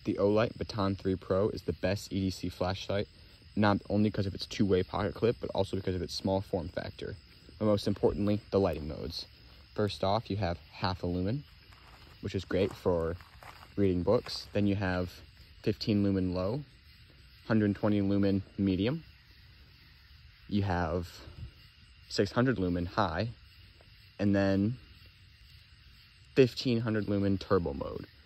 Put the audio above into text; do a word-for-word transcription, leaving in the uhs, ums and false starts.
the Olight Baton three Pro is the best E D C flashlight, not only because of its two-way pocket clip, but also because of its small form factor. But most importantly, the lighting modes. First off, you have half a lumen, which is great for reading books. Then you have fifteen lumen low, one hundred twenty lumen medium. You have six hundred lumen high, and then fifteen hundred lumen turbo mode.